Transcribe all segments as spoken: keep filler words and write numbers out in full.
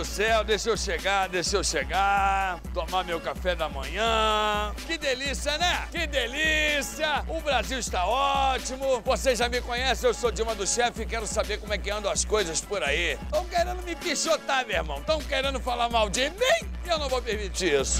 do céu, deixa eu chegar, deixa eu chegar. Tomar meu café da manhã. Que delícia, né? Que delícia! O Brasil está ótimo. Vocês já me conhecem, eu sou Dilma do Chefe e quero saber como é que andam as coisas por aí. Estão querendo me pichotar, meu irmão. Estão querendo falar mal de mim e eu não vou permitir isso.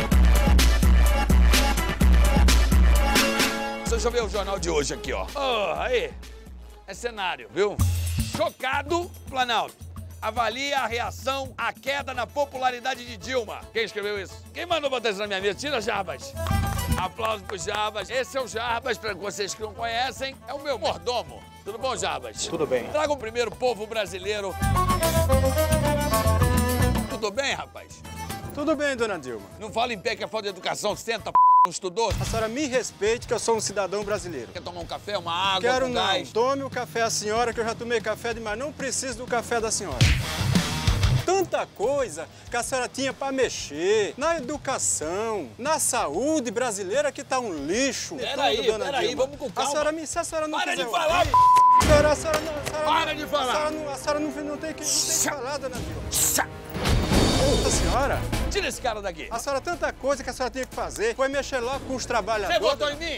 Deixa eu ver o jornal de hoje aqui, ó. Oh, aí, é cenário, viu? Chocado, Planalto. Avalia a reação à queda na popularidade de Dilma. Quem escreveu isso? Quem mandou botar isso na minha mesa? Tira, Jarbas. Aplausos pro Jarbas. Esse é o Jarbas, para vocês que não conhecem, é o meu mordomo. Tudo bom, Jarbas? Tudo bem. Traga o primeiro povo brasileiro. Tudo bem, rapaz? Tudo bem, dona Dilma. Não fala em pé que é falta de educação, senta, p... não estudou? A senhora me respeite que eu sou um cidadão brasileiro. Quer tomar um café, uma água, Quero um não. gás? Tome o café a senhora, que eu já tomei café demais. Não preciso do café da senhora. Tanta coisa que a senhora tinha para mexer na educação, na saúde brasileira, que tá um lixo. Peraí, peraí, vamos com calma. A senhora me, se a senhora não Para quiser de falar! ouvir, a senhora, a senhora não, a senhora Para não, de falar! A senhora não, a senhora não, não tem que, não tem que falar, dona Dilma. A senhora? Tira esse cara daqui. A senhora, tanta coisa que a senhora tinha que fazer. Foi mexer logo com os trabalhadores. Você votou em mim?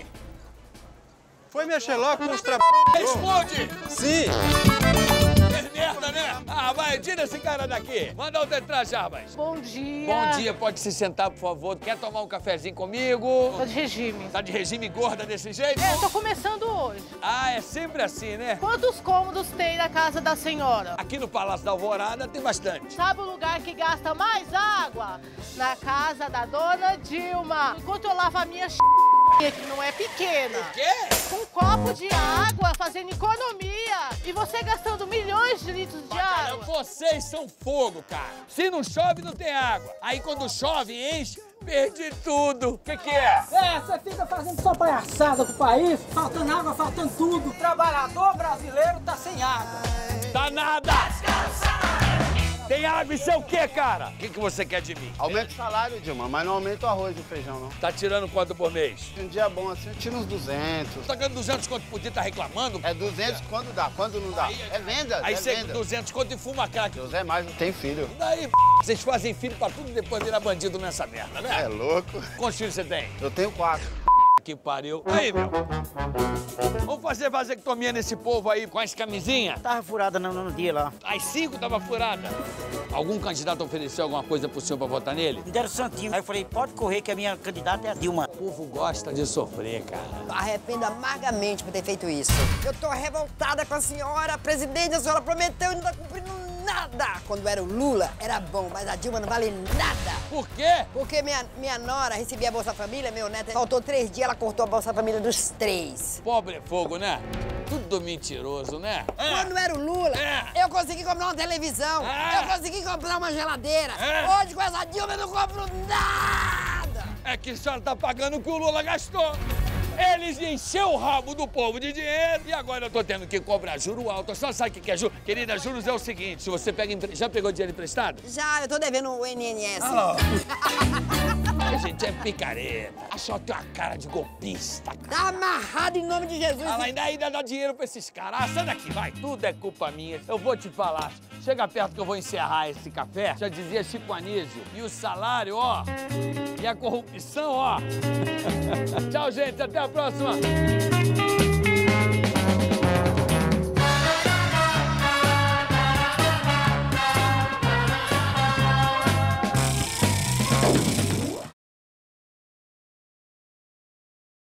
Foi mexer logo com os trabalhadores. Responde! Sim. Que merda, né? Ah, vai, tira esse cara daqui. Manda outro entrar, Jarbas. Bom dia. Bom dia, pode se sentar, por favor. Quer tomar um cafezinho comigo? Tô de regime. Tá de regime gorda desse jeito? É, tô começando hoje. Ah, é sempre assim, né? Quantos cômodos tem na casa da senhora? Aqui no Palácio da Alvorada tem bastante. Sabe o lugar que gasta mais água? Na casa da dona Dilma. Enquanto eu lavo a minha ch... que não é pequena. O quê? Com um copo de água, fazendo economia. E você gastando milhões de litros de Cara, água. vocês são fogo, cara. Se não chove, não tem água. Aí quando chove, enche, perdi tudo. O que que é? É, você fica fazendo só palhaçada com o país, faltando água, faltando tudo. O trabalhador brasileiro tá sem água. Dá nada! Tem água, isso é o quê, cara? O que que você quer de mim? Aumenta o salário, Dilma, mas não aumenta o arroz e o feijão, não. Tá tirando quanto por mês? Um dia bom assim, eu tiro uns duzentos. Tá ganhando duzentos quanto por dia, tá reclamando? É duzentos quando dá, quando não dá. Aí, É venda, Aí é você venda. duzentos quanto e fuma crack. Deus é mais, não tem filho. E daí, vocês fazem filho pra tudo e depois virar bandido nessa merda, né? É louco. Quantos filhos você tem? Eu tenho quatro. Que pariu. Aí, meu. Vamos fazer vasectomia nesse povo aí com as camisinhas? Tava furada no, no dia lá. As cinco tava furada. Algum candidato ofereceu alguma coisa pro senhor pra votar nele? Me deram santinho. Aí eu falei, pode correr que a minha candidata é a Dilma. O povo gosta de sofrer, cara. Arrependo amargamente por ter feito isso. Eu tô revoltada com a senhora presidente, a senhora prometeu e não tá cumprindo nada. Quando era o Lula, era bom, mas a Dilma não vale nada. Por quê? Porque minha, minha nora recebia a Bolsa Família, meu neto faltou três dias, ela cortou a Bolsa Família dos três. Pobre é fogo, né? Tudo mentiroso, né? Quando era o Lula, É. eu consegui comprar uma televisão, É. eu consegui comprar uma geladeira. É. Hoje, com essa Dilma, eu não compro nada. É que a senhora tá pagando o que o Lula gastou. Eles encheu o rabo do povo de dinheiro e agora eu tô tendo que cobrar juro alto. A senhora sabe o que é juros? Querida, juros é o seguinte, se você pega... empre- Já pegou dinheiro emprestado? Já, eu tô devendo o N N S. A gente é picareta. A senhora tem uma cara de golpista. Tá amarrado em nome de Jesus. Ela ainda, ainda dá dinheiro pra esses caras. Ah, sai daqui, vai. Tudo é culpa minha. Eu vou te falar. Chega perto que eu vou encerrar esse café. Já dizia Chico Anísio. E o salário, ó. E a corrupção, ó. Tchau, gente. Até a próxima.